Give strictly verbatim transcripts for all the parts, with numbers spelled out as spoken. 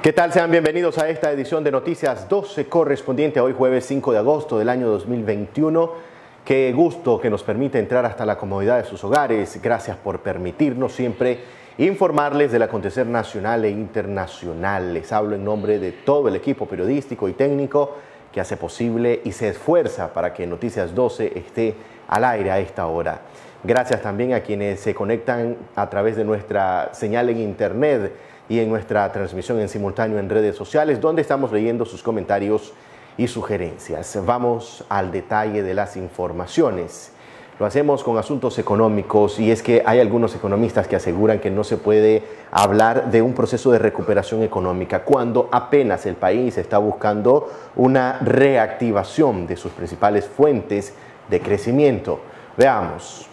¿Qué tal? Sean bienvenidos a esta edición de Noticias doce correspondiente a hoy jueves cinco de agosto del año dos mil veintiuno. Qué gusto que nos permite entrar hasta la comodidad de sus hogares. Gracias por permitirnos siempre informarles del acontecer nacional e internacional. Les hablo en nombre de todo el equipo periodístico y técnico que hace posible y se esfuerza para que Noticias doce esté al aire a esta hora. Gracias también a quienes se conectan a través de nuestra señal en internet y en nuestra transmisión en simultáneo en redes sociales, donde estamos leyendo sus comentarios y sugerencias. Vamos al detalle de las informaciones. Lo hacemos con asuntos económicos y es que hay algunos economistas que aseguran que no se puede hablar de un proceso de recuperación económica cuando apenas el país está buscando una reactivación de sus principales fuentes de crecimiento. Veamos.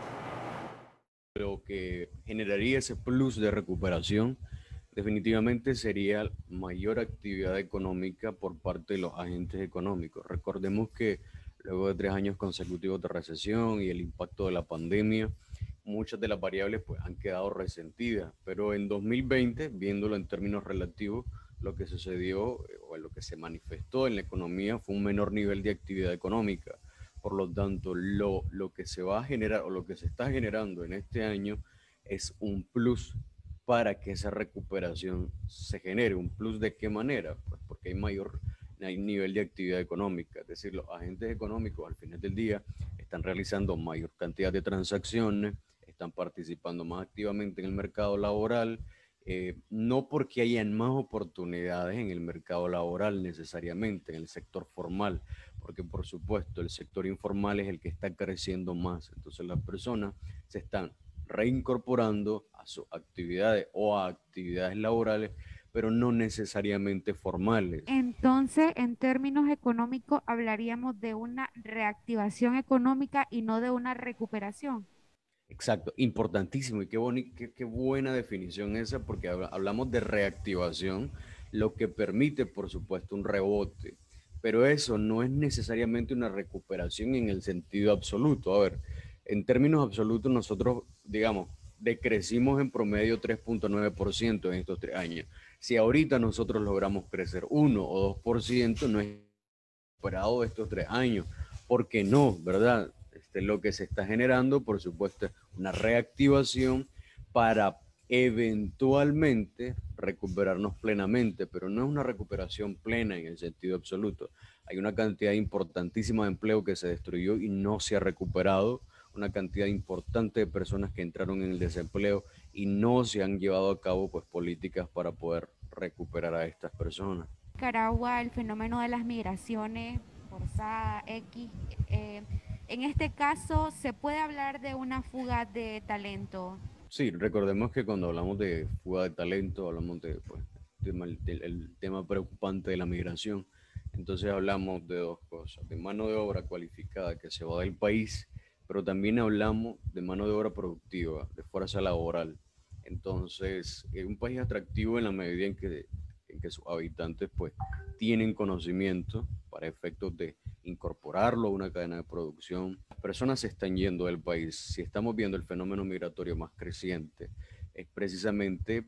Lo que generaría ese plus de recuperación definitivamente sería mayor actividad económica por parte de los agentes económicos. Recordemos que luego de tres años consecutivos de recesión y el impacto de la pandemia, muchas de las variables pues, han quedado resentidas, pero en dos mil veinte, viéndolo en términos relativos, lo que sucedió o lo que se manifestó en la economía fue un menor nivel de actividad económica. Por lo tanto, lo, lo que se va a generar o lo que se está generando en este año es un plus para que esa recuperación se genere. ¿Un plus de qué manera? Pues porque hay mayor hay nivel de actividad económica, es decir, los agentes económicos al final del día están realizando mayor cantidad de transacciones, están participando más activamente en el mercado laboral, eh, no porque hayan más oportunidades en el mercado laboral necesariamente, en el sector formal, porque por supuesto el sector informal es el que está creciendo más, entonces las personas se están reincorporando a sus actividades o a actividades laborales, pero no necesariamente formales. Entonces, en términos económicos, hablaríamos de una reactivación económica y no de una recuperación. Exacto, importantísimo y qué, boni, qué, qué buena definición esa, porque hablamos de reactivación, lo que permite, por supuesto, un rebote, pero eso no es necesariamente una recuperación en el sentido absoluto. A ver, en términos absolutos nosotros, digamos, decrecimos en promedio tres punto nueve por ciento en estos tres años. Si ahorita nosotros logramos crecer uno o dos por ciento, no es recuperado estos tres años. ¿Por qué no? ¿Verdad? Este, lo que se está generando, por supuesto, es una reactivación para eventualmente recuperarnos plenamente, pero no es una recuperación plena en el sentido absoluto. Hay una cantidad importantísima de empleo que se destruyó y no se ha recuperado, una cantidad importante de personas que entraron en el desempleo y no se han llevado a cabo pues, políticas para poder recuperar a estas personas. Nicaragua, el fenómeno de las migraciones forzadas, X, eh, en este caso, ¿se puede hablar de una fuga de talento? Sí, recordemos que cuando hablamos de fuga de talento, hablamos de, pues, del, del el tema preocupante de la migración. Entonces hablamos de dos cosas, de mano de obra cualificada que se va del país, pero también hablamos de mano de obra productiva, de fuerza laboral. Entonces, es un país atractivo en la medida en que, en que sus habitantes pues, tienen conocimiento para efectos de incorporarlo a una cadena de producción. Las personas se están yendo del país. Si estamos viendo el fenómeno migratorio más creciente, es precisamente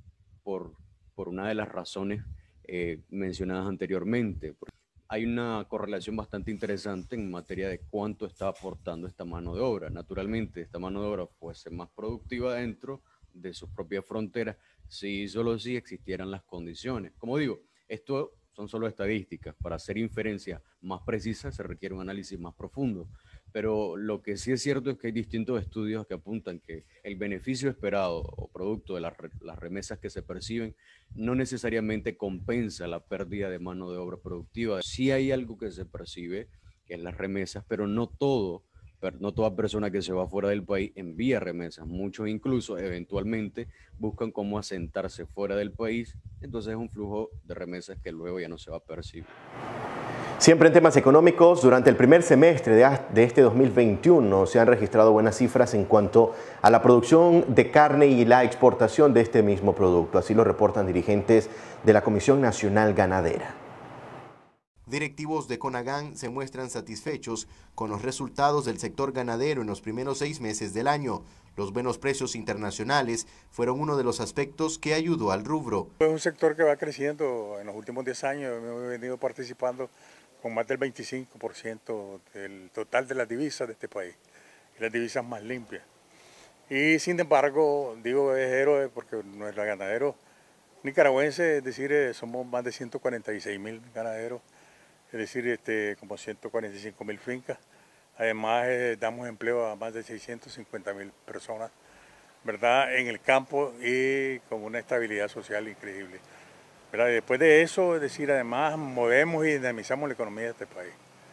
por, por una de las razones eh, mencionadas anteriormente. Hay una correlación bastante interesante en materia de cuánto está aportando esta mano de obra. Naturalmente, esta mano de obra fuese más productiva dentro de sus propias fronteras si solo si existieran las condiciones. Como digo, esto son solo estadísticas. Para hacer inferencias más precisas se requiere un análisis más profundo. Pero lo que sí es cierto es que hay distintos estudios que apuntan que el beneficio esperado o producto de las, las remesas que se perciben no necesariamente compensa la pérdida de mano de obra productiva. Sí hay algo que se percibe, que es las remesas, pero no todo, no toda persona que se va fuera del país envía remesas. Muchos incluso eventualmente buscan cómo asentarse fuera del país, entonces es un flujo de remesas que luego ya no se va a percibir. Siempre en temas económicos, durante el primer semestre de este dos mil veintiuno se han registrado buenas cifras en cuanto a la producción de carne y la exportación de este mismo producto. Así lo reportan dirigentes de la Comisión Nacional Ganadera. Directivos de Conagán se muestran satisfechos con los resultados del sector ganadero en los primeros seis meses del año. Los buenos precios internacionales fueron uno de los aspectos que ayudó al rubro. Es un sector que va creciendo en los últimos diez años, hemos venido participando con más del veinticinco por ciento del total de las divisas de este país, y las divisas más limpias. Y sin embargo, digo es héroe porque nuestros ganaderos nicaragüenses, es decir, somos más de ciento cuarenta y seis mil ganaderos, es decir, este, como ciento cuarenta y cinco mil fincas. Además, eh, damos empleo a más de seiscientas cincuenta mil personas, ¿verdad?, en el campo y con una estabilidad social increíble, ¿verdad? Después de eso, es decir, además movemos y dinamizamos la economía de este país.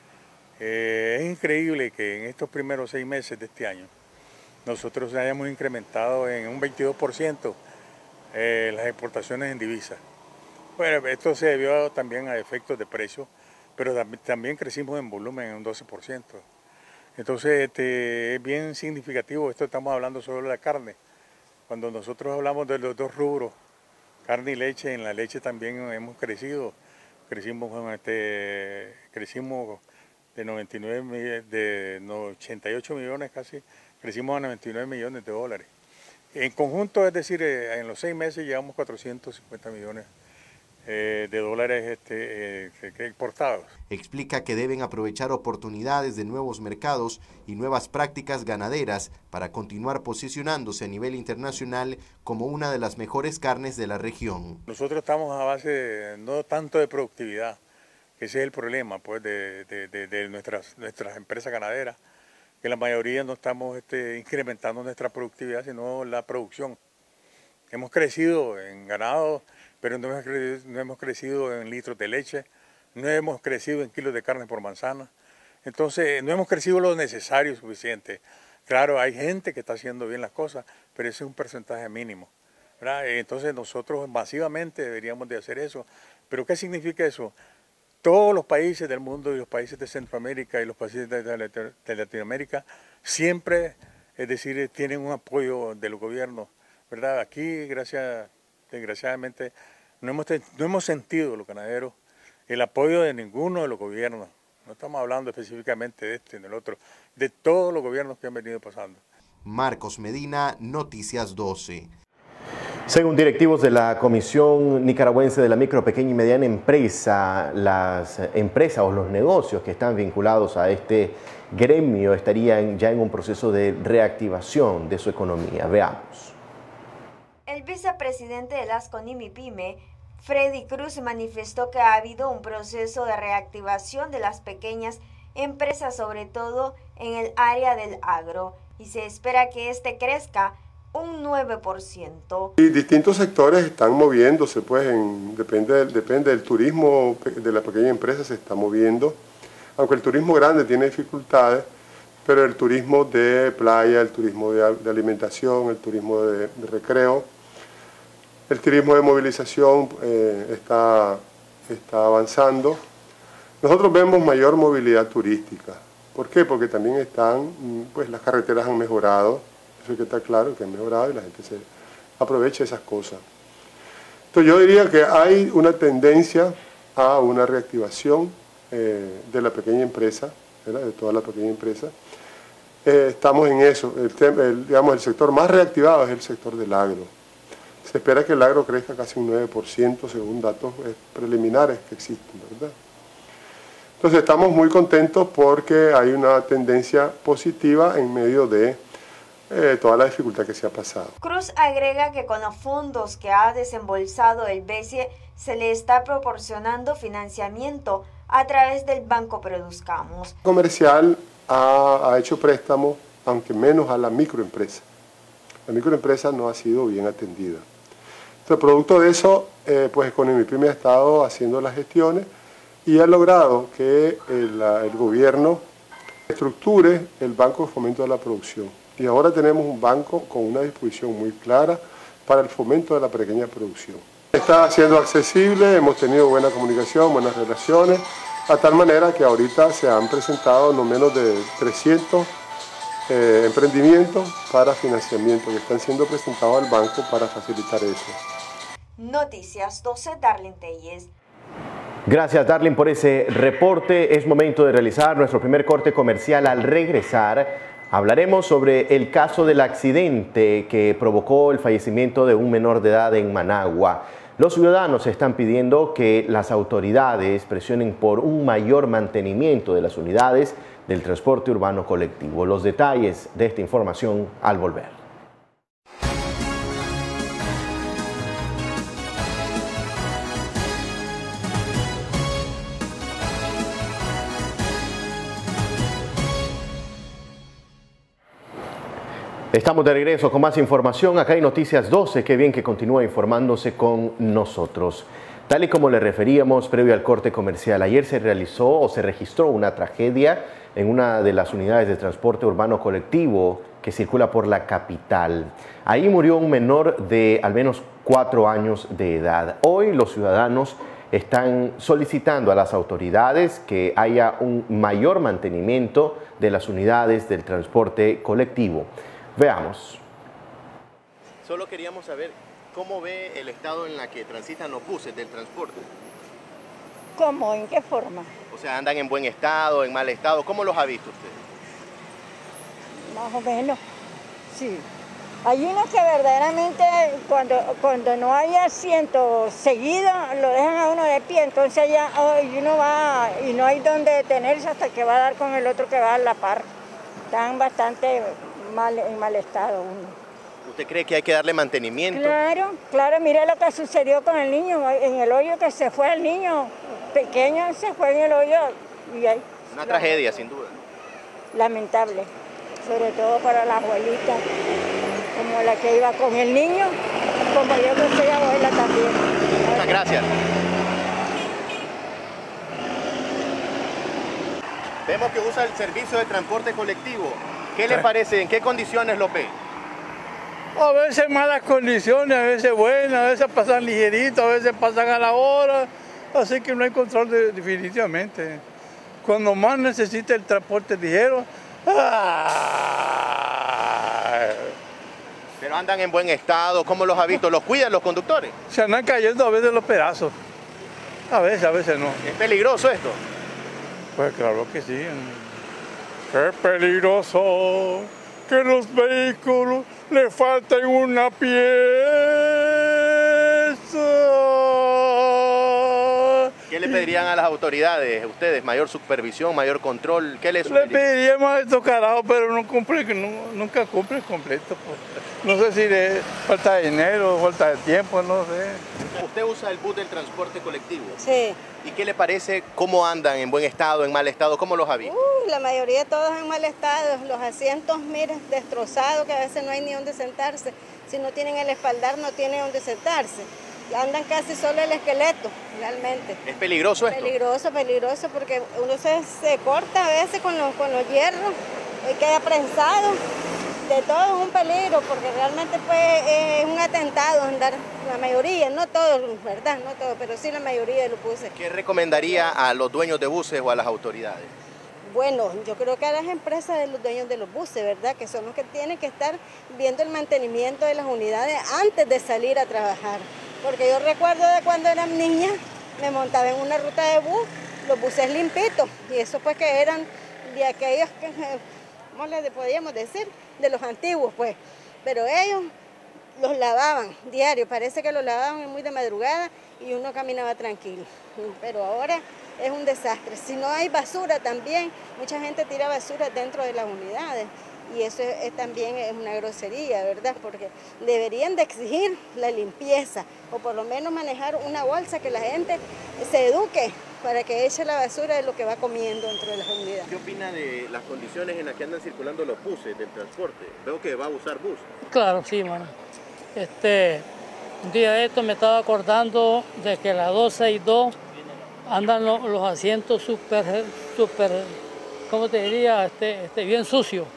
Eh, es increíble que en estos primeros seis meses de este año nosotros hayamos incrementado en un veintidós por ciento eh, las exportaciones en divisas. Bueno, esto se debió también a efectos de precio, pero también crecimos en volumen en un doce por ciento. Entonces este, es bien significativo, esto estamos hablando sobre la carne. Cuando nosotros hablamos de los dos rubros, carne y leche, en la leche también hemos crecido, crecimos, este, crecimos de, noventa y nueve, de ochenta y ocho millones casi, crecimos a noventa y nueve millones de dólares. En conjunto, es decir, en los seis meses llevamos cuatrocientos cincuenta millones Eh, de dólares este, eh, exportados. Explica que deben aprovechar oportunidades de nuevos mercados y nuevas prácticas ganaderas para continuar posicionándose a nivel internacional como una de las mejores carnes de la región. Nosotros estamos a base de, no tanto de productividad, que ese es el problema pues, de, de, de, de nuestras, nuestras empresas ganaderas, que la mayoría no estamos este, incrementando nuestra productividad, sino la producción. Hemos crecido en ganado, pero no hemos, crecido, no hemos crecido en litros de leche, no hemos crecido en kilos de carne por manzana. Entonces, no hemos crecido lo necesario suficiente. Claro, hay gente que está haciendo bien las cosas, pero ese es un porcentaje mínimo, ¿verdad? Entonces, nosotros masivamente deberíamos de hacer eso. ¿Pero qué significa eso? Todos los países del mundo y los países de Centroamérica y los países de, de, de Latinoamérica siempre, es decir, tienen un apoyo de los gobiernos, ¿verdad? Aquí, gracias, desgraciadamente, no hemos, no hemos sentido los ganaderos el apoyo de ninguno de los gobiernos. No estamos hablando específicamente de este ni del otro, de todos los gobiernos que han venido pasando. Marcos Medina, Noticias doce. Según directivos de la Comisión Nicaragüense de la Micro, Pequeña y Mediana Empresa, las empresas o los negocios que están vinculados a este gremio estarían ya en un proceso de reactivación de su economía. Veamos. El vicepresidente de las CONIMIPYME, Freddy Cruz, manifestó que ha habido un proceso de reactivación de las pequeñas empresas, sobre todo en el área del agro, y se espera que este crezca un nueve por ciento. Y distintos sectores están moviéndose, pues en, depende, depende del turismo de la pequeña empresa, se está moviendo, aunque el turismo grande tiene dificultades, pero el turismo de playa, el turismo de, de alimentación, el turismo de, de recreo, el turismo de movilización eh, está, está avanzando. Nosotros vemos mayor movilidad turística. ¿Por qué? Porque también están, pues las carreteras han mejorado, eso hay que está claro que han mejorado y la gente se aprovecha de esas cosas. Entonces yo diría que hay una tendencia a una reactivación eh, de la pequeña empresa, ¿verdad? De toda la pequeña empresa. Eh, estamos en eso, el, el, digamos, el sector más reactivado es el sector del agro. Se espera que el agro crezca casi un nueve por ciento según datos preliminares que existen, ¿verdad? Entonces estamos muy contentos porque hay una tendencia positiva en medio de eh, toda la dificultad que se ha pasado. Cruz agrega que con los fondos que ha desembolsado el B C E se le está proporcionando financiamiento a través del Banco Produzcamos. El comercial ha, ha hecho préstamos, aunque menos a la microempresa. La microempresa no ha sido bien atendida. Entonces, producto de eso, eh, pues CONIMIPYME ha estado haciendo las gestiones y ha logrado que el, el gobierno estructure el Banco de Fomento de la Producción. Y ahora tenemos un banco con una disposición muy clara para el fomento de la pequeña producción. Está siendo accesible, hemos tenido buena comunicación, buenas relaciones, a tal manera que ahorita se han presentado no menos de trescientos eh, emprendimientos para financiamiento que están siendo presentados al banco para facilitar eso. Noticias doce, Darlene Telles. Gracias, Darlene, por ese reporte. Es momento de realizar nuestro primer corte comercial. Al regresar, hablaremos sobre el caso del accidente que provocó el fallecimiento de un menor de edad en Managua. Los ciudadanos están pidiendo que las autoridades presionen por un mayor mantenimiento de las unidades del transporte urbano colectivo. Los detalles de esta información al volver. Estamos de regreso con más información. Acá hay Noticias doce. Qué bien que continúa informándose con nosotros. Tal y como le referíamos previo al corte comercial, ayer se realizó o se registró una tragedia en una de las unidades de transporte urbano colectivo que circula por la capital. Ahí murió un menor de al menos cuatro años de edad. Hoy los ciudadanos están solicitando a las autoridades que haya un mayor mantenimiento de las unidades del transporte colectivo. Veamos. Solo queríamos saber cómo ve el estado en la que transitan los buses del transporte. ¿Cómo? ¿En qué forma? O sea, ¿andan en buen estado, en mal estado? ¿Cómo los ha visto usted? Más o menos, sí. Hay unos que verdaderamente cuando, cuando no hay asiento seguido lo dejan a uno de pie, entonces ya oh, y uno va y no hay donde detenerse hasta que va a dar con el otro que va a la par. Están bastante mal, en mal estado uno. ¿Usted cree que hay que darle mantenimiento? Claro, claro, mire lo que sucedió con el niño, en el hoyo que se fue el niño, pequeño se fue en el hoyo. Y ahí, Una tragedia, sin duda. Lamentable, sobre todo para la abuelita, como la que iba con el niño, como yo que soy abuela también. Muchas gracias. Vemos que usa el servicio de transporte colectivo. ¿Qué le parece? ¿En qué condiciones lo ve? A veces malas condiciones, a veces buenas, a veces pasan ligerito, a veces pasan a la hora. Así que no hay control de, definitivamente. Cuando más necesita el transporte ligero, ¡ay! Pero andan en buen estado, ¿cómo los ha visto? ¿Los cuidan los conductores? Se andan cayendo a veces los pedazos. A veces, a veces no. ¿Es peligroso esto? Pues claro que sí. Qué peligroso que los vehículos le falten una pieza. ¿Qué le pedirían a las autoridades, ustedes? ¿Mayor supervisión, mayor control? ¿Qué les Le pediríamos a estos carajos, pero no cumple, no, nunca cumple completo. Pues. No sé si le falta de dinero, falta de tiempo, no sé. ¿Usted usa el bus del transporte colectivo? Sí. ¿Y qué le parece? ¿Cómo andan? ¿En buen estado, en mal estado? ¿Cómo los ha visto? Uh, la mayoría de todos en mal estado. Los asientos, miren, destrozados, que a veces no hay ni donde sentarse. Si no tienen el espaldar, no tienen donde sentarse. Andan casi solo el esqueleto, realmente. ¿Es peligroso esto? Peligroso, peligroso, porque uno se, se corta a veces con los, con los hierros, y queda prensado. De todo es un peligro, porque realmente pues, es un atentado andar, la mayoría, no todos, ¿verdad? No todos, pero sí la mayoría de los buses. ¿Qué recomendaría a los dueños de buses o a las autoridades? Bueno, yo creo que a las empresas de los dueños de los buses, ¿verdad? Que son los que tienen que estar viendo el mantenimiento de las unidades antes de salir a trabajar. Porque yo recuerdo de cuando era niña, me montaba en una ruta de bus, los buses limpitos, y eso pues que eran de aquellos que, ¿cómo les podíamos decir? De los antiguos, pues. Pero ellos los lavaban diario, parece que los lavaban muy de madrugada y uno caminaba tranquilo. Pero ahora es un desastre. Si no hay basura también, mucha gente tira basura dentro de las unidades. Y eso es, es, también es una grosería, ¿verdad? Porque deberían de exigir la limpieza o por lo menos manejar una bolsa que la gente se eduque para que eche la basura de lo que va comiendo dentro de las unidades. ¿Qué opina de las condiciones en las que andan circulando los buses del transporte? Veo que va a usar bus. Claro, sí, mano. Este, un día de esto me estaba acordando de que la dos sesenta y dos andan los, los asientos súper, súper, ¿cómo te diría? Este, este, bien sucios.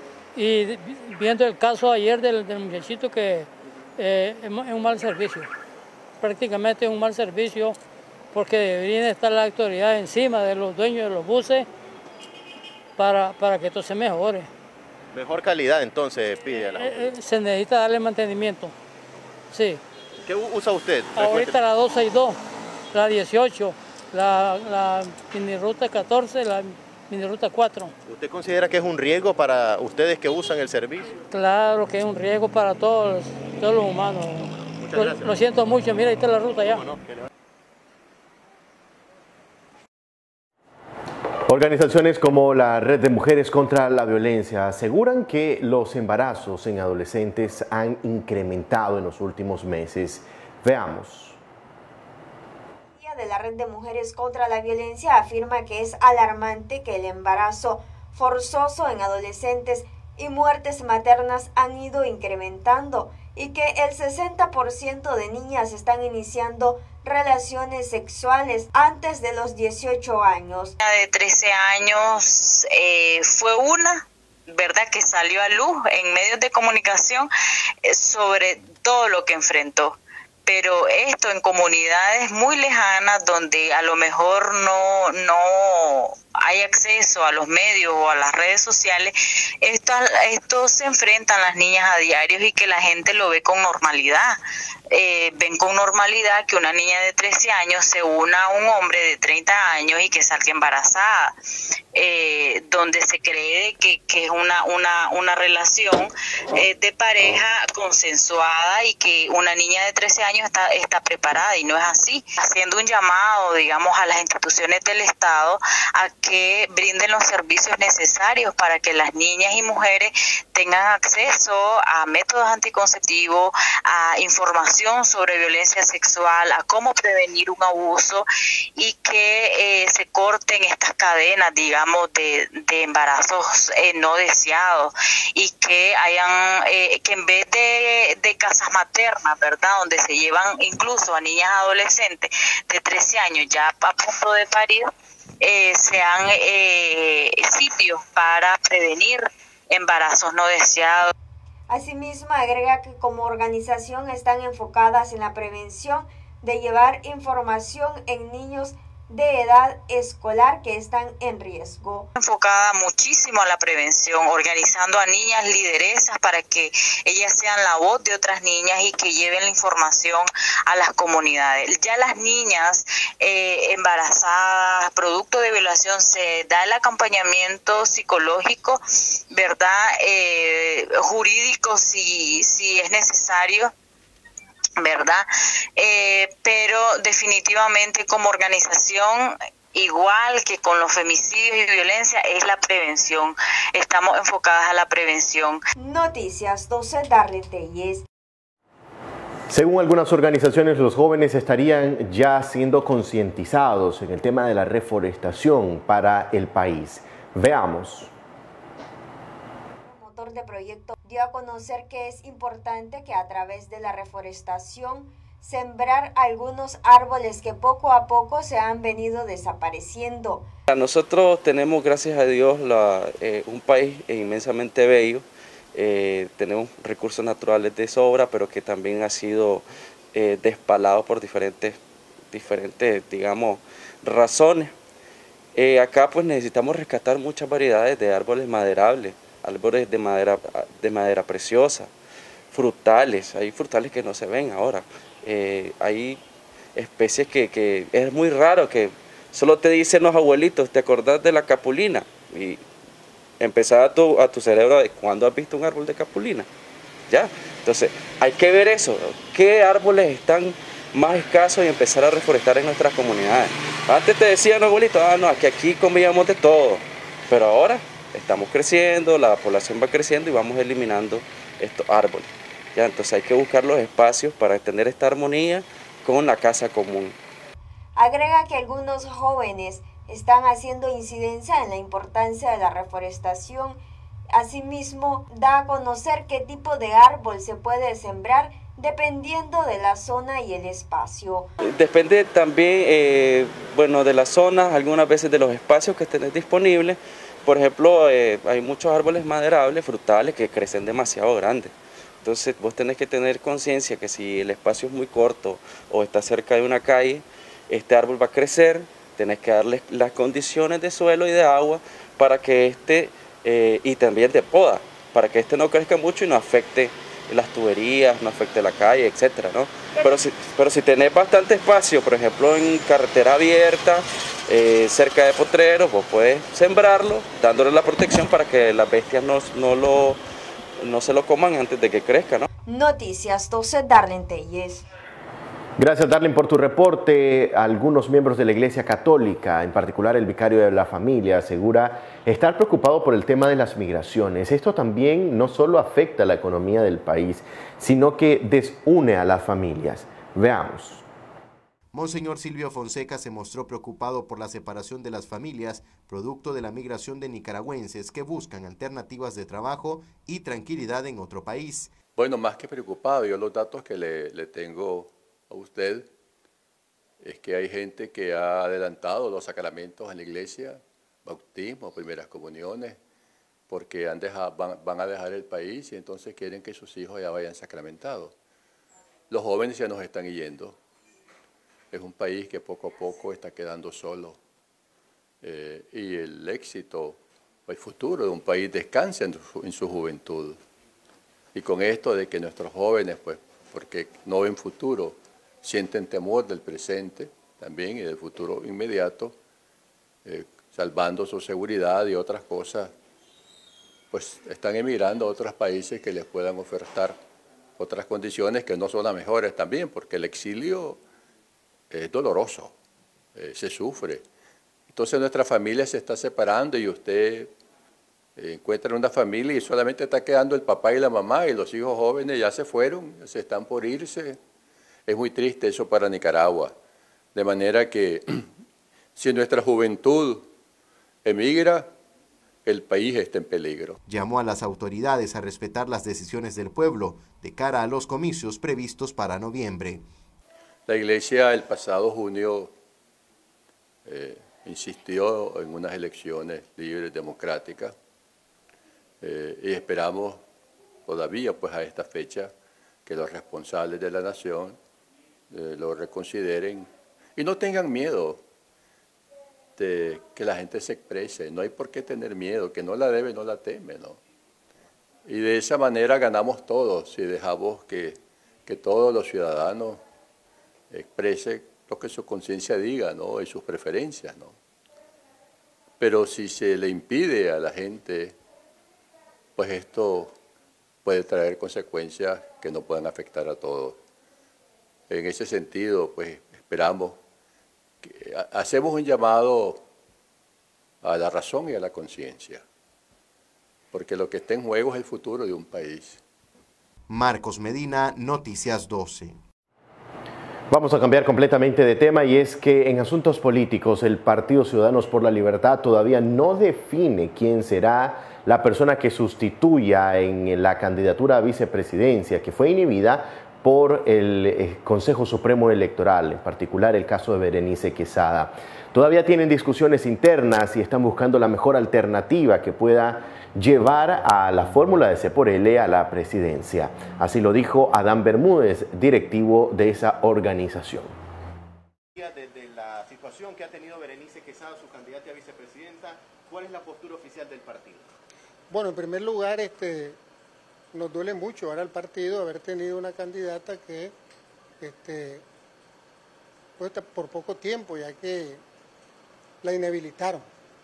Y viendo el caso ayer del, del muchachito que eh, es un mal servicio, prácticamente es un mal servicio porque deberían estar las autoridades encima de los dueños de los buses para, para que esto se mejore. Mejor calidad entonces pide a la eh, eh, Se necesita darle mantenimiento, sí. ¿Qué usa usted? Ahorita la dos sesenta y dos, la dieciocho, la, la mini ruta catorce, la mini ruta cuatro. ¿Usted considera que es un riesgo para ustedes que usan el servicio? Claro que es un riesgo para todos, todos los humanos. Muchas lo, gracias. Lo siento mucho, mira, ahí está la ruta ya. No? Organizaciones como la Red de Mujeres contra la Violencia aseguran que los embarazos en adolescentes han incrementado en los últimos meses. Veamos. De la Red de Mujeres contra la Violencia afirma que es alarmante que el embarazo forzoso en adolescentes y muertes maternas han ido incrementando y que el sesenta por ciento de niñas están iniciando relaciones sexuales antes de los dieciocho años. De trece años eh, fue una, ¿verdad?, que salió a luz en medios de comunicación eh, sobre todo lo que enfrentó. Pero esto en comunidades muy lejanas donde a lo mejor no, no hay acceso a los medios o a las redes sociales, esto, esto se enfrentan las niñas a diario y que la gente lo ve con normalidad. Eh, ven con normalidad que una niña de trece años se una a un hombre de treinta años y que salga embarazada, eh, donde se cree que, que es una, una, una relación eh, de pareja consensuada y que una niña de trece años está, está preparada, y no es así. Haciendo un llamado, digamos, a las instituciones del Estado a que brinden los servicios necesarios para que las niñas y mujeres tengan acceso a métodos anticonceptivos, a información sobre violencia sexual, a cómo prevenir un abuso y que eh, se corten estas cadenas, digamos, de, de embarazos eh, no deseados, y que hayan, eh, que en vez de, de casas maternas, ¿verdad?, donde se llevan incluso a niñas adolescentes de trece años ya a punto de parir, eh, sean eh, sitios para prevenir embarazos no deseados. Asimismo, agrega que como organización están enfocadas en la prevención de llevar información en niños de edad escolar que están en riesgo. Enfocada muchísimo a la prevención, organizando a niñas lideresas para que ellas sean la voz de otras niñas y que lleven la información a las comunidades. Ya las niñas eh, embarazadas, producto de violación, se da el acompañamiento psicológico, ¿verdad?, eh, jurídico si, si es necesario, ¿verdad? Eh, pero definitivamente como organización, igual que con los femicidios y violencia, es la prevención. Estamos enfocadas a la prevención. Noticias doce, Darle Telles. Según algunas organizaciones, los jóvenes estarían ya siendo concientizados en el tema de la reforestación para el país. Veamos. De proyecto dio a conocer que es importante que a través de la reforestación sembrar algunos árboles que poco a poco se han venido desapareciendo. Nosotros tenemos, gracias a Dios, la, eh, un país inmensamente bello, eh, tenemos recursos naturales de sobra, pero que también ha sido eh, despalado por diferentes, diferentes, digamos, razones. Eh, acá pues necesitamos rescatar muchas variedades de árboles maderables, árboles de madera, de madera preciosa, frutales, hay frutales que no se ven ahora, eh, hay especies que, que es muy raro que solo te dicen los abuelitos, ¿te acordás de la capulina? Y empezar a tu, a tu cerebro de ¿cuándo has visto un árbol de capulina? ¿Ya? Entonces hay que ver eso, qué árboles están más escasos y empezar a reforestar en nuestras comunidades. Antes te decían los abuelitos, ah no, que aquí comíamos de todo, pero ahora estamos creciendo, la población va creciendo y vamos eliminando estos árboles. ¿Ya? Entonces hay que buscar los espacios para tener esta armonía con la casa común. Agrega que algunos jóvenes están haciendo incidencia en la importancia de la reforestación. Asimismo, da a conocer qué tipo de árbol se puede sembrar dependiendo de la zona y el espacio. Depende también eh, bueno, de las zonas, algunas veces de los espacios que estén disponibles. Por ejemplo, eh, hay muchos árboles maderables, frutales, que crecen demasiado grandes. Entonces vos tenés que tener conciencia que si el espacio es muy corto o está cerca de una calle, este árbol va a crecer, tenés que darle las condiciones de suelo y de agua para que este, eh, y también de poda, para que este no crezca mucho y no afecte las tuberías, no afecte la calle, etcétera, ¿no? Pero si, pero si tenés bastante espacio, por ejemplo en carretera abierta, eh, cerca de potreros, vos puedes sembrarlo, dándole la protección para que las bestias no, no, lo, no se lo coman antes de que crezca, ¿no? Noticias doce, Darlene Telles. Gracias, Darlene, por tu reporte. Algunos miembros de la Iglesia Católica, en particular el vicario de la familia, asegura estar preocupado por el tema de las migraciones. Esto también no solo afecta a la economía del país, sino que desune a las familias. Veamos. Monseñor Silvio Fonseca se mostró preocupado por la separación de las familias, producto de la migración de nicaragüenses que buscan alternativas de trabajo y tranquilidad en otro país. Bueno, más que preocupado, yo los datos que le, le tengo a usted es que hay gente que ha adelantado los sacramentos en la iglesia, bautismo, primeras comuniones, porque han dejado, van, van a dejar el país y entonces quieren que sus hijos ya vayan sacramentados. Los jóvenes ya nos están yendo. Es un país que poco a poco está quedando solo. Eh, y el éxito, el futuro de un país descansa en su, en su juventud. Y con esto de que nuestros jóvenes, pues, porque no ven futuro, sienten temor del presente también y del futuro inmediato, eh, salvando su seguridad y otras cosas, pues están emigrando a otros países que les puedan ofertar otras condiciones que no son las mejores también, porque el exilio es doloroso, eh, se sufre. Entonces nuestra familia se está separando y usted eh, encuentra una familia y solamente está quedando el papá y la mamá y los hijos jóvenes ya se fueron, se están por irse. Es muy triste eso para Nicaragua, de manera que si nuestra juventud emigra, el país está en peligro. Llamó a las autoridades a respetar las decisiones del pueblo de cara a los comicios previstos para noviembre. La Iglesia el pasado junio eh, insistió en unas elecciones libres, democráticas, eh, y esperamos todavía pues a esta fecha que los responsables de la nación eh, lo reconsideren y no tengan miedo de que la gente se exprese. No hay por qué tener miedo, que no la debe, no la teme, ¿no? Y de esa manera ganamos todos si dejamos que, que todos los ciudadanos expresen lo que su conciencia diga, ¿no? Y sus preferencias, ¿no? Pero si se le impide a la gente, pues esto puede traer consecuencias que no puedan afectar a todos. En ese sentido, pues esperamos, que, hacemos un llamado a la razón y a la conciencia, porque lo que está en juego es el futuro de un país. Marcos Medina, Noticias doce. Vamos a cambiar completamente de tema y es que en asuntos políticos el Partido Ciudadanos por la Libertad todavía no define quién será la persona que sustituya en la candidatura a vicepresidencia que fue inhibida por el Consejo Supremo Electoral, en particular el caso de Berenice Quesada. Todavía tienen discusiones internas y están buscando la mejor alternativa que pueda llevar a la fórmula de C por L a la presidencia. Así lo dijo Adán Bermúdez, directivo de esa organización. Desde la situación que ha tenido Berenice Quesada, su candidata a vicepresidenta, ¿cuál es la postura oficial del partido? Bueno, en primer lugar, este, nos duele mucho ahora al partido haber tenido una candidata que este, pues, por poco tiempo, ya que la inhabilitaron.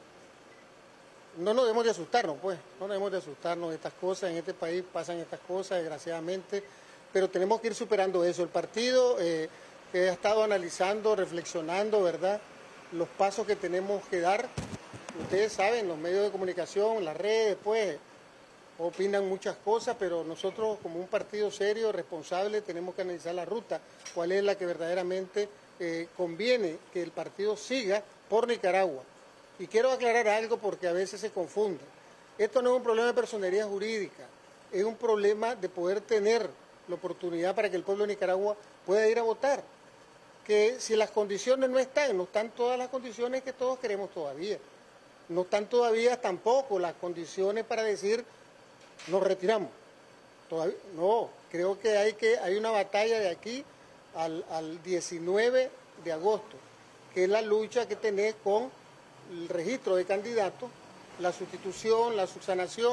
No nos debemos de asustarnos, pues, no debemos de asustarnos de estas cosas. En este país pasan estas cosas, desgraciadamente, pero tenemos que ir superando eso. El partido eh, que ha estado analizando, reflexionando, ¿verdad?, los pasos que tenemos que dar. Ustedes saben, los medios de comunicación, las redes, pues, opinan muchas cosas, pero nosotros como un partido serio, responsable, tenemos que analizar la ruta, cuál es la que verdaderamente eh, conviene que el partido siga por Nicaragua. Y quiero aclarar algo porque a veces se confunde. Esto no es un problema de personería jurídica, es un problema de poder tener la oportunidad para que el pueblo de Nicaragua pueda ir a votar. Que si las condiciones no están, no están todas las condiciones que todos queremos todavía. No están todavía tampoco las condiciones para decir nos retiramos. Todavía, no, creo que hay, que hay una batalla de aquí al, al diecinueve de agosto, que es la lucha que tenés con el registro de candidatos, la sustitución, la subsanación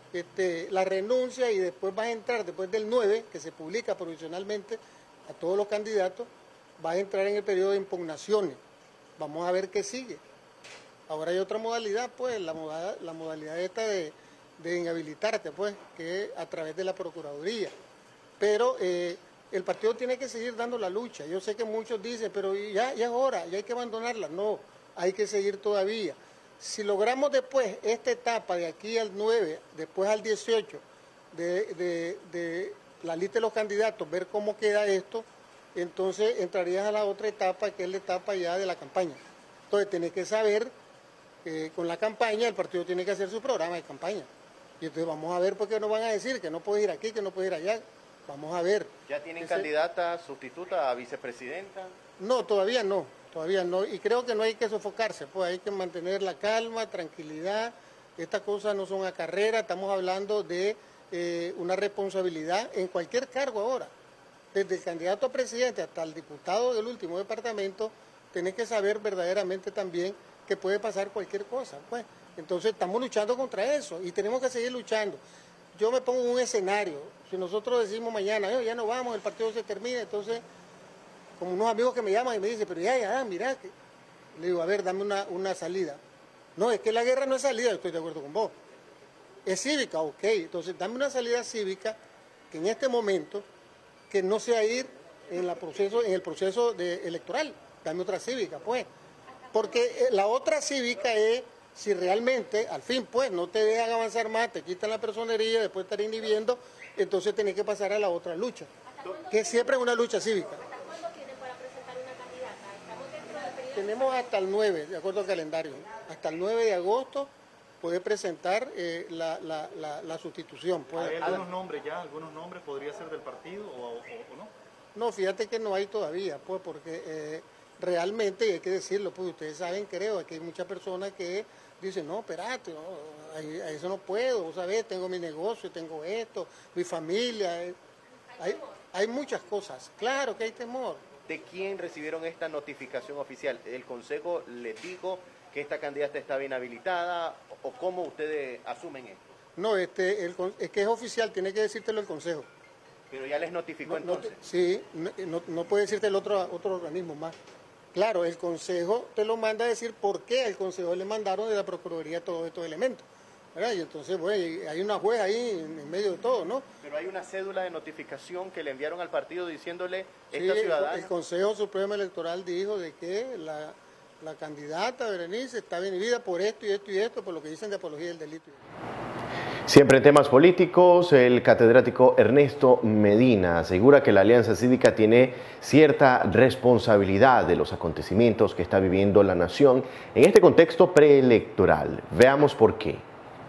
este, la renuncia y después vas a entrar, después del nueve, que se publica provisionalmente a todos los candidatos, vas a entrar en el periodo de impugnaciones. Vamos a ver qué sigue. Ahora hay otra modalidad, pues, la modalidad, la modalidad esta de, de inhabilitarte, pues, que es a través de la Procuraduría. Pero eh, el partido tiene que seguir dando la lucha. Yo sé que muchos dicen, pero ya, ya es hora, ya hay que abandonarla. No, hay que seguir todavía. Si logramos después esta etapa de aquí al nueve, después al dieciocho, de, de, de la lista de los candidatos, ver cómo queda esto, entonces entrarías a la otra etapa, que es la etapa ya de la campaña. Entonces tenés que saber, eh, con la campaña, el partido tiene que hacer su programa de campaña. Y entonces vamos a ver por qué nos van a decir que no puedes ir aquí, que no puedes ir allá. Vamos a ver. ¿Ya tienen Ese... candidata sustituta a vicepresidenta? No, todavía no, todavía no. Y creo que no hay que sofocarse, pues hay que mantener la calma, tranquilidad. Estas cosas no son a carrera, estamos hablando de eh, una responsabilidad en cualquier cargo ahora. Desde el candidato a presidente hasta el diputado del último departamento, tenés que saber verdaderamente también que puede pasar cualquier cosa, pues. Entonces estamos luchando contra eso y tenemos que seguir luchando. Yo me pongo en un escenario, si nosotros decimos mañana, eh, ya no vamos, el partido se termina, entonces, como unos amigos que me llaman y me dicen, pero ya, ya, mira, que... le digo, a ver, dame una, una salida. No, es que la guerra no es salida, estoy de acuerdo con vos. Es cívica, ok, entonces dame una salida cívica que en este momento, que no sea ir en, la proceso, en el proceso de, electoral, dame otra cívica, pues. Porque la otra cívica es, si realmente, al fin, pues, no te dejan avanzar más, te quitan la personería, después estar inhibiendo, entonces tenés que pasar a la otra lucha, que siempre es una lucha cívica. ¿Hasta cuándo tienen para presentar una candidata? ¿Estamos dentro del periodo? Tenemos hasta el nueve, de acuerdo al calendario, hasta el nueve de agosto puede presentar eh, la, la, la, la sustitución. Puede, ¿Hay algunos nombres ya? ¿Algunos nombres podría ser del partido o, o, o no? No, fíjate que no hay todavía, pues, porque eh, realmente, y hay que decirlo, pues ustedes saben, creo, que hay muchas personas que dicen, no, espérate, no, a, a eso no puedo, vos sabés, tengo mi negocio, tengo esto, mi familia, eh, hay, hay muchas cosas, claro que hay temor. ¿De quién recibieron esta notificación oficial? ¿El Consejo les dijo que esta candidata estaba inhabilitada o cómo ustedes asumen esto? No, este, el, es que es oficial, tiene que decírtelo el Consejo. Pero ya les notificó no, entonces. No, sí, no, no puede decirte el otro, otro organismo más. Claro, el Consejo te lo manda a decir por qué al Consejo le mandaron de la Procuraduría todos estos elementos, ¿verdad? Y entonces, bueno, hay una juez ahí en, en medio de todo, ¿no? Pero hay una cédula de notificación que le enviaron al partido diciéndole, sí, esta ciudadana... El, el Consejo Supremo Electoral dijo de que la, la candidata Berenice está inhibida por esto y esto y esto, por lo que dicen de apología del delito. Siempre en temas políticos, el catedrático Ernesto Medina asegura que la Alianza Cívica tiene cierta responsabilidad de los acontecimientos que está viviendo la nación en este contexto preelectoral. Veamos por qué.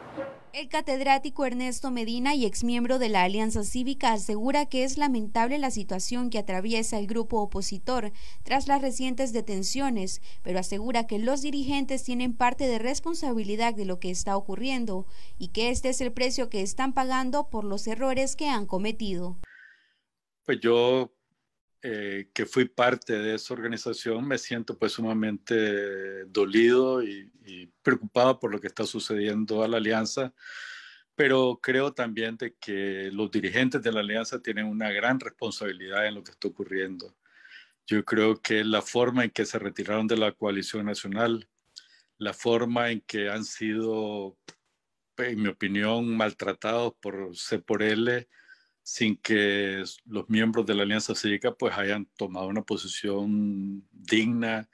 El catedrático Ernesto Medina y exmiembro de la Alianza Cívica asegura que es lamentable la situación que atraviesa el grupo opositor tras las recientes detenciones, pero asegura que los dirigentes tienen parte de responsabilidad de lo que está ocurriendo y que este es el precio que están pagando por los errores que han cometido. Pues yo, eh, que fui parte de esa organización, me siento pues sumamente dolido y, y preocupado por lo que está sucediendo a la Alianza, pero creo también de que los dirigentes de la Alianza tienen una gran responsabilidad en lo que está ocurriendo. Yo creo que la forma en que se retiraron de la coalición nacional, la forma en que han sido, en mi opinión, maltratados por C por L, sin que los miembros de la Alianza Cívica pues hayan tomado una posición digna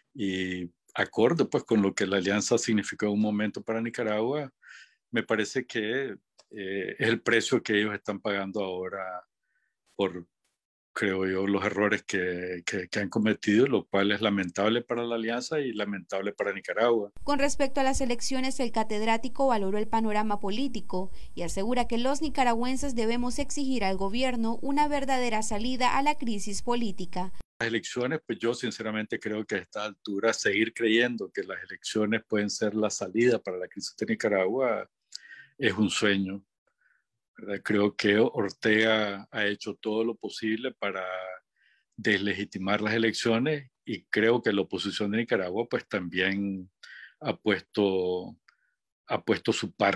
y acorde pues con lo que la Alianza significó en un momento para Nicaragua, me parece que eh, es el precio que ellos están pagando ahora por, creo yo, los errores que, que, que han cometido, lo cual es lamentable para la Alianza y lamentable para Nicaragua. Con respecto a las elecciones, el catedrático valoró el panorama político y asegura que los nicaragüenses debemos exigir al gobierno una verdadera salida a la crisis política. Las elecciones, pues yo sinceramente creo que a esta altura seguir creyendo que las elecciones pueden ser la salida para la crisis de Nicaragua es un sueño, ¿verdad? Creo que Ortega ha hecho todo lo posible para deslegitimar las elecciones y creo que la oposición de Nicaragua pues también ha puesto, ha puesto su parte.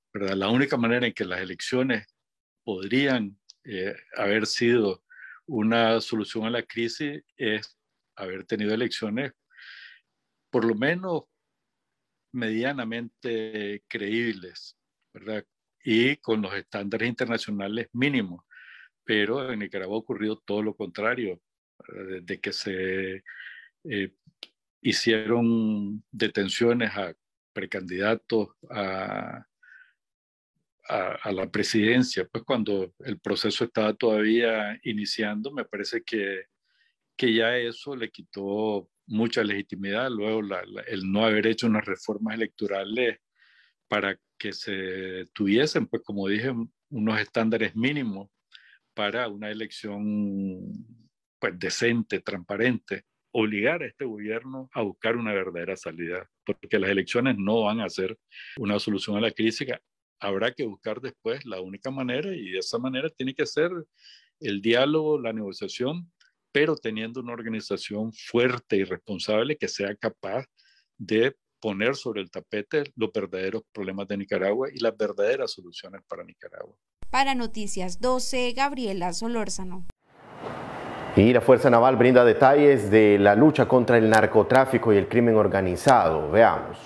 ¿verdad? La única manera en que las elecciones podrían eh, haber sido una solución a la crisis es haber tenido elecciones por lo menos medianamente creíbles, ¿verdad? Y con los estándares internacionales mínimos. Pero en Nicaragua ha ocurrido todo lo contrario, ¿verdad? Desde que se eh, hicieron detenciones a precandidatos a, a, a la presidencia, pues cuando el proceso estaba todavía iniciando, me parece que, que ya eso le quitó mucha legitimidad. Luego la, la, el no haber hecho unas reformas electorales para que se tuviesen, pues como dije, unos estándares mínimos para una elección pues decente, transparente, obligar a este gobierno a buscar una verdadera salida, porque las elecciones no van a ser una solución a la crisis. Habrá que buscar después la única manera, y de esa manera tiene que ser el diálogo, la negociación, pero teniendo una organización fuerte y responsable que sea capaz de poner sobre el tapete los verdaderos problemas de Nicaragua y las verdaderas soluciones para Nicaragua. Para Noticias doce, Gabriela Solórzano. Y la Fuerza Naval brinda detalles de la lucha contra el narcotráfico y el crimen organizado. Veamos.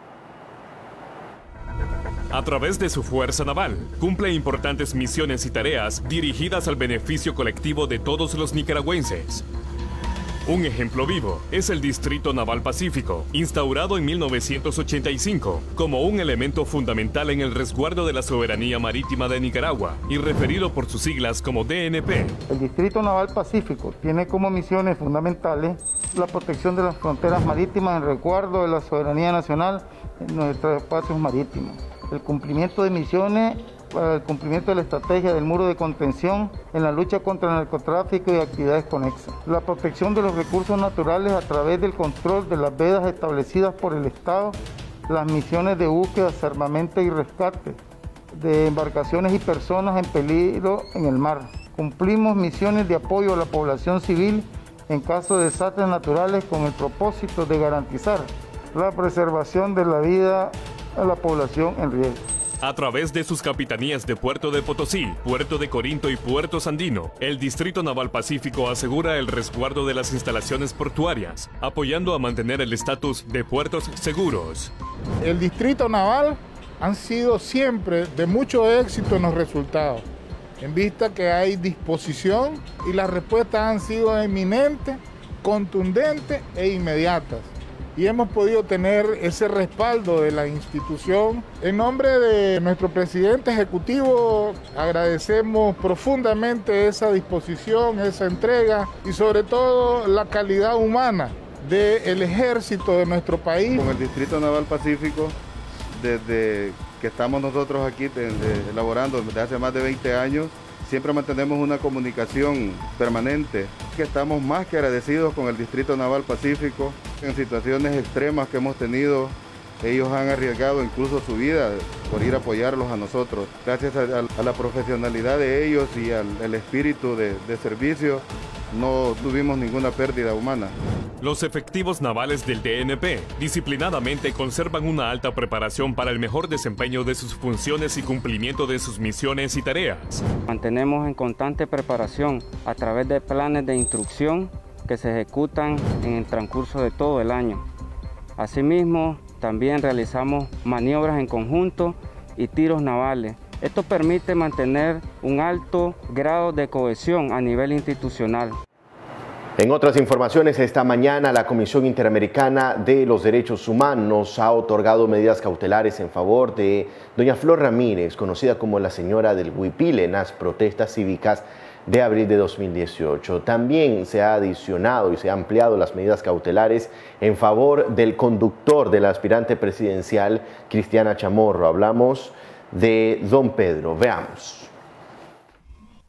A través de su Fuerza Naval, cumple importantes misiones y tareas dirigidas al beneficio colectivo de todos los nicaragüenses. Un ejemplo vivo es el Distrito Naval Pacífico, instaurado en mil novecientos ochenta y cinco como un elemento fundamental en el resguardo de la soberanía marítima de Nicaragua y referido por sus siglas como D N P. El Distrito Naval Pacífico tiene como misiones fundamentales la protección de las fronteras marítimas, el resguardo de la soberanía nacional en nuestros espacios marítimos, el cumplimiento de misiones para el cumplimiento de la estrategia del muro de contención en la lucha contra el narcotráfico y actividades conexas, la protección de los recursos naturales a través del control de las vedas establecidas por el Estado, las misiones de búsqueda, desarmamento y rescate de embarcaciones y personas en peligro en el mar. Cumplimos misiones de apoyo a la población civil en caso de desastres naturales con el propósito de garantizar la preservación de la vida a la población en riesgo. A través de sus capitanías de Puerto de Potosí, Puerto de Corinto y Puerto Sandino, el Distrito Naval Pacífico asegura el resguardo de las instalaciones portuarias, apoyando a mantener el estatus de puertos seguros. El Distrito Naval han sido siempre de mucho éxito en los resultados, en vista que hay disposición y las respuestas han sido eminentes, contundentes e inmediatas. Y hemos podido tener ese respaldo de la institución. En nombre de nuestro presidente ejecutivo, agradecemos profundamente esa disposición, esa entrega y sobre todo la calidad humana del ejército de nuestro país. Con el Distrito Naval Pacífico, desde que estamos nosotros aquí de, de, elaborando desde hace más de veinte años, siempre mantenemos una comunicación permanente, que estamos más que agradecidos con el Distrito Naval Pacífico. En situaciones extremas que hemos tenido, ellos han arriesgado incluso su vida por ir a apoyarlos a nosotros. Gracias a, a, a la profesionalidad de ellos y al, al espíritu de, de servicio, no tuvimos ninguna pérdida humana. Los efectivos navales del D N P disciplinadamente conservan una alta preparación para el mejor desempeño de sus funciones y cumplimiento de sus misiones y tareas. Mantenemos en constante preparación a través de planes de instrucción que se ejecutan en el transcurso de todo el año. Asimismo, también realizamos maniobras en conjunto y tiros navales. Esto permite mantener un alto grado de cohesión a nivel institucional. En otras informaciones, esta mañana la Comisión Interamericana de los Derechos Humanos ha otorgado medidas cautelares en favor de doña Flor Ramírez, conocida como la señora del Huipil, en las protestas cívicas de abril de dos mil dieciocho. También se ha adicionado y se ha ampliado las medidas cautelares en favor del conductor de la aspirante presidencial Cristiana Chamorro. Hablamos de don Pedro. Veamos.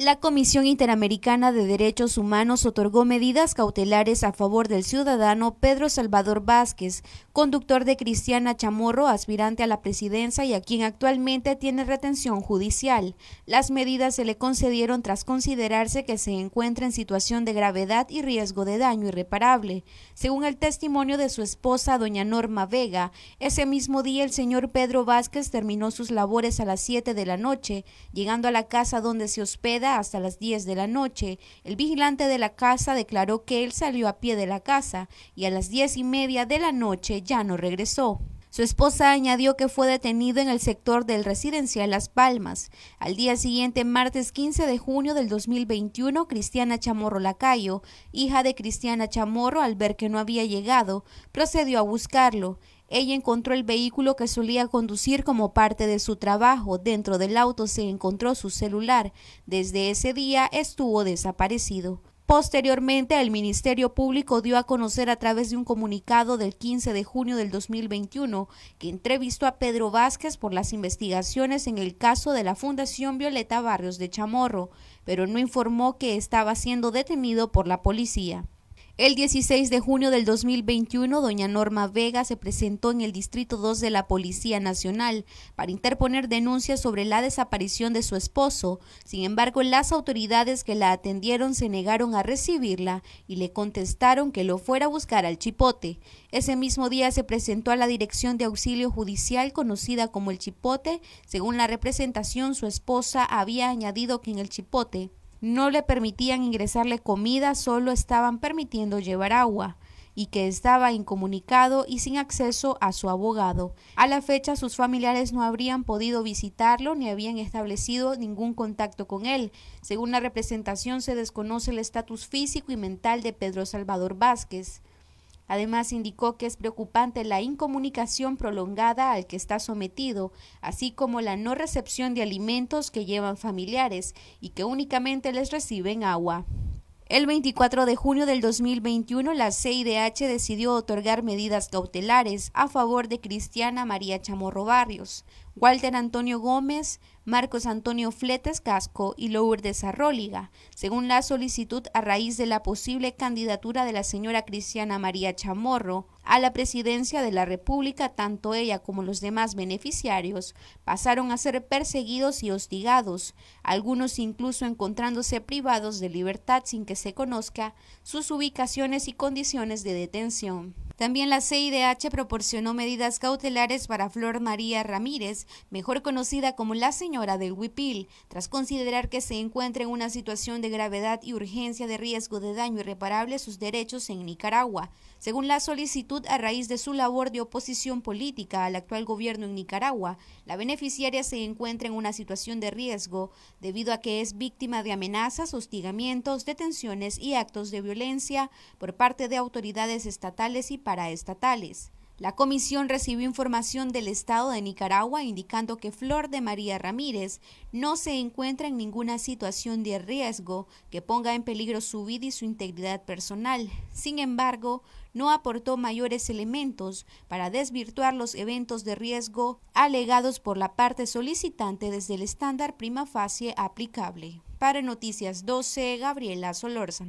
La Comisión Interamericana de Derechos Humanos otorgó medidas cautelares a favor del ciudadano Pedro Salvador Vázquez, conductor de Cristiana Chamorro, aspirante a la presidencia y a quien actualmente tiene retención judicial. Las medidas se le concedieron tras considerarse que se encuentra en situación de gravedad y riesgo de daño irreparable. Según el testimonio de su esposa, doña Norma Vega, ese mismo día el señor Pedro Vázquez terminó sus labores a las siete de la noche, llegando a la casa donde se hospeda hasta las diez de la noche. El vigilante de la casa declaró que él salió a pie de la casa y a las diez y media de la noche ya no regresó. Su esposa añadió que fue detenido en el sector del residencial Las Palmas. Al día siguiente, martes quince de junio del dos mil veintiuno, Cristiana Chamorro Lacayo, hija de Cristiana Chamorro, al ver que no había llegado, procedió a buscarlo. Ella encontró el vehículo que solía conducir como parte de su trabajo. Dentro del auto se encontró su celular. Desde ese día estuvo desaparecido. Posteriormente, el Ministerio Público dio a conocer a través de un comunicado del quince de junio del dos mil veintiuno que entrevistó a Pedro Vázquez por las investigaciones en el caso de la Fundación Violeta Barrios de Chamorro, pero no informó que estaba siendo detenido por la policía. El dieciséis de junio del dos mil veintiuno, doña Norma Vega se presentó en el Distrito dos de la Policía Nacional para interponer denuncias sobre la desaparición de su esposo. Sin embargo, las autoridades que la atendieron se negaron a recibirla y le contestaron que lo fuera a buscar al Chipote. Ese mismo día se presentó a la Dirección de Auxilio Judicial, conocida como el Chipote. Según la representación, su esposa había añadido que en el Chipote no le permitían ingresarle comida, solo estaban permitiendo llevar agua, y que estaba incomunicado y sin acceso a su abogado. A la fecha, sus familiares no habrían podido visitarlo ni habían establecido ningún contacto con él. Según la representación, se desconoce el estatus físico y mental de Pedro Salvador Vázquez. Además, indicó que es preocupante la incomunicación prolongada al que está sometido, así como la no recepción de alimentos que llevan familiares y que únicamente les reciben agua. El veinticuatro de junio del dos mil veintiuno, la C I D H decidió otorgar medidas cautelares a favor de Cristiana María Chamorro Barrios, Walter Antonio Gómez, Marcos Antonio Fletes Casco y Lourdes Arróliga, según la solicitud a raíz de la posible candidatura de la señora Cristiana María Chamorro a la presidencia de la República. Tanto ella como los demás beneficiarios pasaron a ser perseguidos y hostigados, algunos incluso encontrándose privados de libertad sin que se conozca sus ubicaciones y condiciones de detención. También la C I D H proporcionó medidas cautelares para Flor María Ramírez, mejor conocida como la señora del Huipil, tras considerar que se encuentra en una situación de gravedad y urgencia de riesgo de daño irreparable a sus derechos en Nicaragua. Según la solicitud, a raíz de su labor de oposición política al actual gobierno en Nicaragua, la beneficiaria se encuentra en una situación de riesgo debido a que es víctima de amenazas, hostigamientos, detenciones y actos de violencia por parte de autoridades estatales y paraestatales. La comisión recibió información del Estado de Nicaragua indicando que Flor de María Ramírez no se encuentra en ninguna situación de riesgo que ponga en peligro su vida y su integridad personal. Sin embargo, no aportó mayores elementos para desvirtuar los eventos de riesgo alegados por la parte solicitante desde el estándar prima facie aplicable. Para Noticias doce, Gabriela Solórzano.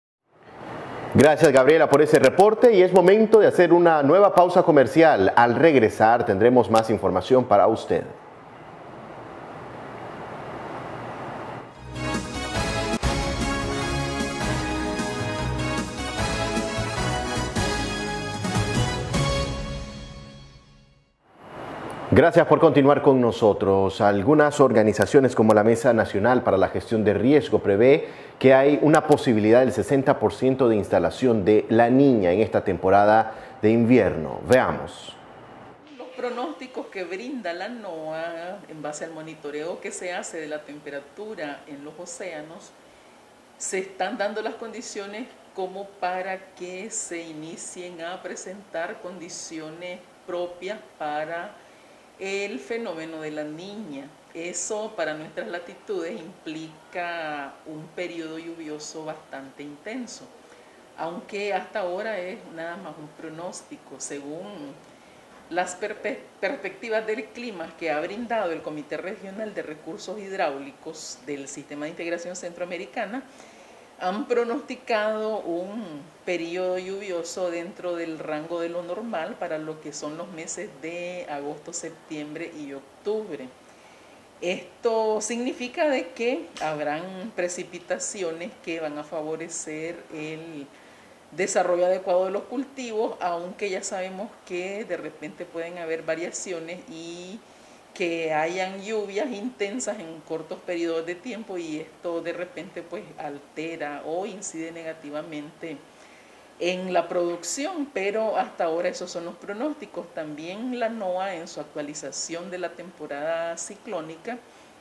Gracias, Gabriela, por ese reporte, y es momento de hacer una nueva pausa comercial. Al regresar tendremos más información para usted. Gracias por continuar con nosotros. Algunas organizaciones como la Mesa Nacional para la Gestión de Riesgo prevé que hay una posibilidad del sesenta por ciento de instalación de La Niña en esta temporada de invierno. Veamos. Los pronósticos que brinda la NOAA en base al monitoreo que se hace de la temperatura en los océanos, se están dando las condiciones como para que se inicien a presentar condiciones propias para el fenómeno de La Niña. Eso para nuestras latitudes implica un periodo lluvioso bastante intenso, aunque hasta ahora es nada más un pronóstico. Según las perpe perspectivas del clima que ha brindado el Comité Regional de Recursos Hidráulicos del Sistema de Integración Centroamericana han pronosticado un periodo lluvioso dentro del rango de lo normal para lo que son los meses de agosto, septiembre y octubre. Esto significa de que habrán precipitaciones que van a favorecer el desarrollo adecuado de los cultivos, aunque ya sabemos que de repente pueden haber variaciones y que hayan lluvias intensas en cortos periodos de tiempo, y esto de repente pues altera o incide negativamente en la producción, pero hasta ahora esos son los pronósticos. También la NOAA, en su actualización de la temporada ciclónica,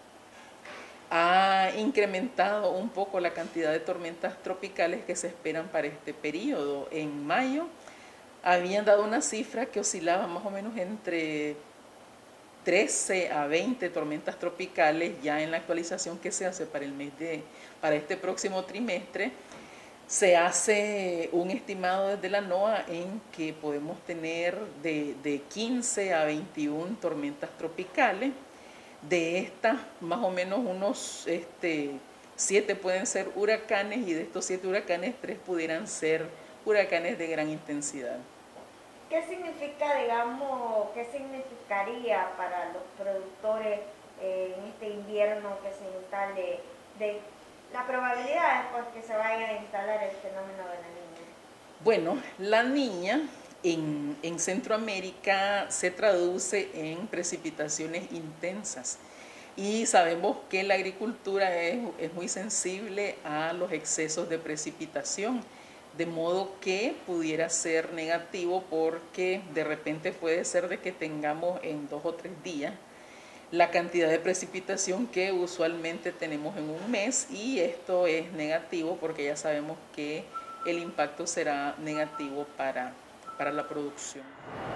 ha incrementado un poco la cantidad de tormentas tropicales que se esperan para este periodo. En mayo habían dado una cifra que oscilaba más o menos entre trece a veinte tormentas tropicales. Ya en la actualización que se hace para el mes de, para este próximo trimestre, se hace un estimado desde la NOAA en que podemos tener de, de quince a veintiuna tormentas tropicales. De estas, más o menos unos este, siete pueden ser huracanes, y de estos siete huracanes, tres pudieran ser huracanes de gran intensidad. ¿Qué significa, digamos, qué significaría para los productores eh, en este invierno que se instale, de la probabilidad después que se vaya a instalar el fenómeno de la niña? Bueno, la niña en, en Centroamérica se traduce en precipitaciones intensas, y sabemos que la agricultura es, es muy sensible a los excesos de precipitación, de modo que pudiera ser negativo, porque de repente puede ser de que tengamos en dos o tres días la cantidad de precipitación que usualmente tenemos en un mes, y esto es negativo porque ya sabemos que el impacto será negativo para, para la producción.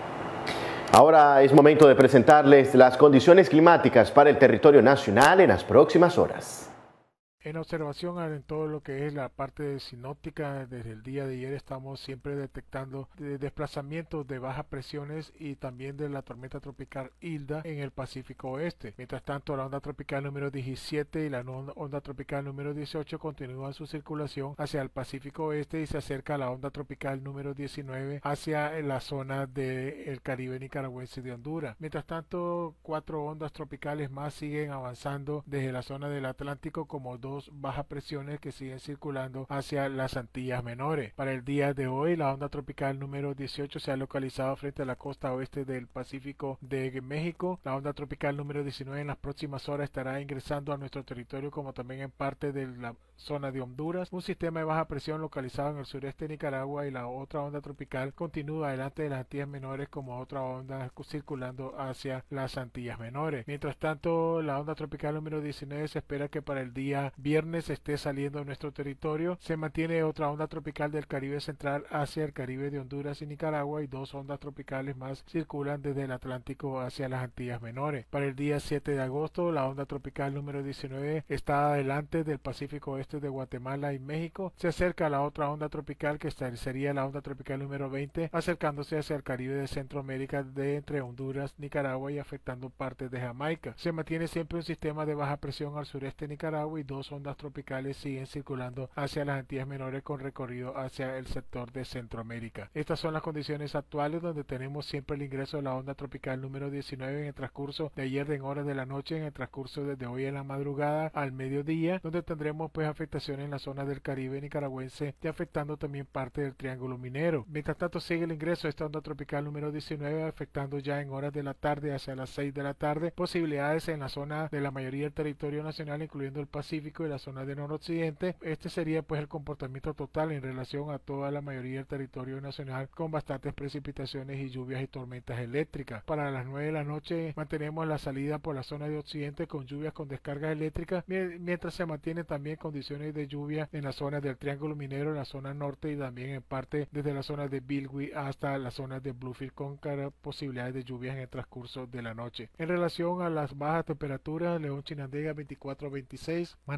Ahora es momento de presentarles las condiciones climáticas para el territorio nacional en las próximas horas. En observación en todo lo que es la parte sinóptica, desde el día de ayer estamos siempre detectando desplazamientos de bajas presiones y también de la tormenta tropical Hilda en el Pacífico Oeste. Mientras tanto, la onda tropical número diecisiete y la onda tropical número dieciocho continúan su circulación hacia el Pacífico Oeste, y se acerca a la onda tropical número diecinueve hacia la zona del Caribe nicaragüense de Honduras. Mientras tanto, cuatro ondas tropicales más siguen avanzando desde la zona del Atlántico, como dos bajas presiones que siguen circulando hacia las Antillas Menores. Para el día de hoy, la onda tropical número dieciocho se ha localizado frente a la costa oeste del Pacífico de México. La onda tropical número diecinueve en las próximas horas estará ingresando a nuestro territorio, como también en parte de la zona de Honduras. Un sistema de baja presión localizado en el sureste de Nicaragua, y la otra onda tropical continúa adelante de las Antillas Menores como otra onda circulando hacia las Antillas Menores. Mientras tanto, la onda tropical número diecinueve se espera que para el día viernes esté saliendo de nuestro territorio. Se mantiene otra onda tropical del Caribe central hacia el Caribe de Honduras y Nicaragua, y dos ondas tropicales más circulan desde el Atlántico hacia las Antillas Menores. Para el día siete de agosto, la onda tropical número diecinueve está adelante del Pacífico Oeste de Guatemala y México. Se acerca a la otra onda tropical, que sería la onda tropical número veinte, acercándose hacia el Caribe de Centroamérica de entre Honduras, Nicaragua y afectando partes de Jamaica. Se mantiene siempre un sistema de baja presión al sureste de Nicaragua, y dos ondas tropicales siguen circulando hacia las Antillas Menores con recorrido hacia el sector de Centroamérica. Estas son las condiciones actuales, donde tenemos siempre el ingreso de la onda tropical número diecinueve en el transcurso de ayer en horas de la noche, en el transcurso desde hoy en la madrugada al mediodía, donde tendremos pues afectaciones en la zona del Caribe nicaragüense y afectando también parte del Triángulo Minero. Mientras tanto, sigue el ingreso de esta onda tropical número diecinueve, afectando ya en horas de la tarde hacia las seis de la tarde, posibilidades en la zona de la mayoría del territorio nacional, incluyendo el Pacífico y la zona de noroccidente. Este sería pues el comportamiento total en relación a toda la mayoría del territorio nacional, con bastantes precipitaciones y lluvias y tormentas eléctricas. Para las nueve de la noche mantenemos la salida por la zona de occidente con lluvias con descargas eléctricas, mientras se mantienen también condiciones de lluvia en la zona del Triángulo Minero, en la zona norte, y también en parte desde la zona de Bilwi hasta la zona de Bluefield, con posibilidades de lluvias en el transcurso de la noche. En relación a las bajas temperaturas, León Chinandega veinticuatro a veintiséis, Maná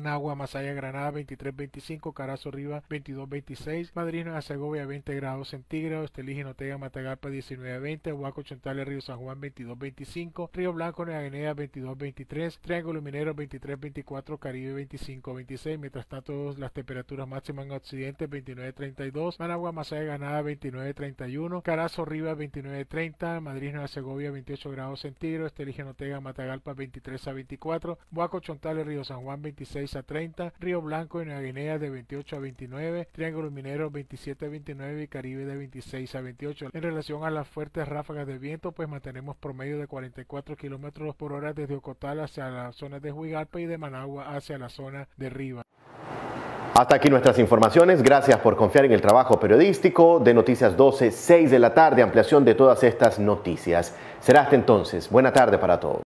Managua, Masaya, Granada veintitrés veinticinco, Carazo, Riva veintidós veintiséis, Madrid, Nueva Segovia veinte grados centígrados, Estelí, Jinotega, Matagalpa diecinueve veinte, Huaco, Chontales, Río San Juan veintidós veinticinco, Río Blanco, Nueva Guinea veintidós veintitrés, Triángulo Minero veintitrés veinticuatro, Caribe veinticinco veintiséis. Mientras tanto, las temperaturas máximas en Occidente veintinueve treinta y dos, Managua, Masaya, Granada veintinueve treinta y uno, Carazo, Riva veintinueve treinta, Madrid, Nueva Segovia veintiocho grados centígrados, Estelí, Jinotega, Matagalpa veintitrés a veinticuatro, Huaco, Chontales, Río San Juan veintiséis a treinta, Río Blanco y Nueva Guinea de veintiocho a veintinueve, Triángulo Minero veintisiete a veintinueve y Caribe de veintiséis a veintiocho. En relación a las fuertes ráfagas de viento, pues mantenemos promedio de cuarenta y cuatro kilómetros por hora desde Ocotal hacia la zona de Huigalpa y de Managua hacia la zona de Riva. Hasta aquí nuestras informaciones. Gracias por confiar en el trabajo periodístico de Noticias doce, seis de la tarde. Ampliación de todas estas noticias. Será hasta entonces. Buena tarde para todos.